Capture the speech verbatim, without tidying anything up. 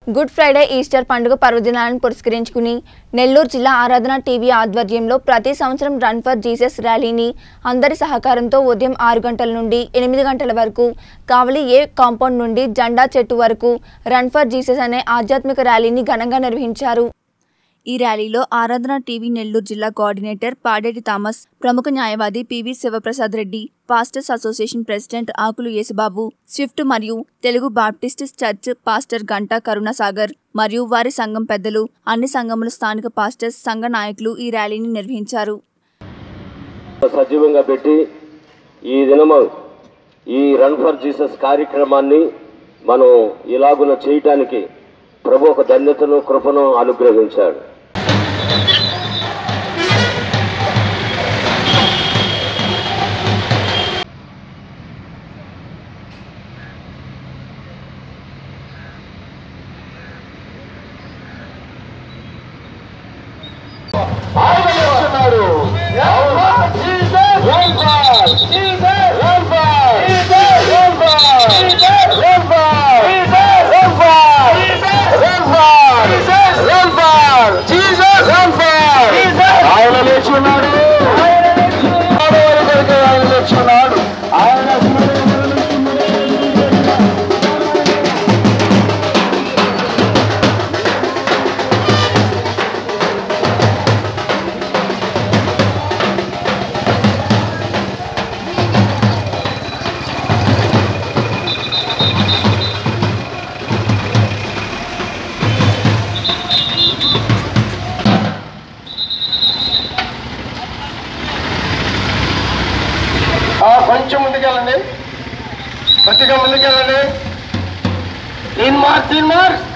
Good Friday Easter పండుగ పర్వదినాలను పురస్కరించుకుని నెల్లూరు జిల్లా ఆరాధన టీవీ ఆధ్వర్యంలో ప్రతి సంవత్సరం రన్ ఫర్ జీసస్ ర్యాలీని అందరి సహకారంతో ఉదయం ఆరు గంటల నుండి ఎనిమిది గంటల వరకు కావలి ఏ కాంపౌండ్ నుండి జెండా చెట్టు వరకు రన్ ఫర్ జీసస్ అనే ఆధ్యాత్మిక ర్యాలీని ఘనంగా నిర్వహించారు। ఈ ర్యాలీలో ఆరాధన టీవీ నెల్లూరు జిల్లా కోఆర్డినేటర్ పాడేటి థామస్, ప్రముఖ న్యాయవాది PV Sivaprasad Reddy, pastors association president Akulu Yesubabu, Swift మరియు Telugu baptist church pastor Ganta Karunasagar మరియు వారి సంఘం పెద్దలు, అన్ని సంఘముల స్థానిక పాస్టర్స్ సంఘ నాయకులు ఈ ర్యాలీని నిర్వహించారు। సజీవంగా పెట్టి ఈ దినము ఈ రన్ ఫర్ జీసస్ కార్యక్రమాన్ని మనం ఇలాగున చేయటానికి ప్రభు ఒక ధన్యతను కృపను అనుగ్రహించాడు। కొంచెం ముందుకెళ్ళండి, కొద్దిగా ముందుకెళ్ళండి। తీన్ మార్క్ తీన్ మార్క్